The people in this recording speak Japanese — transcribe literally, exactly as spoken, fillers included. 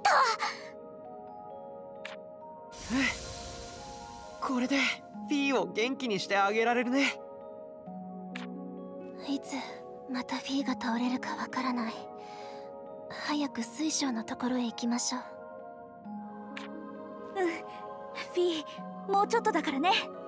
これでフィーを元気にしてあげられるね。 いつまたフィーが倒れるかわからない。早く水晶のところへ行きましょう。 うん、フィー、もうちょっとだからね。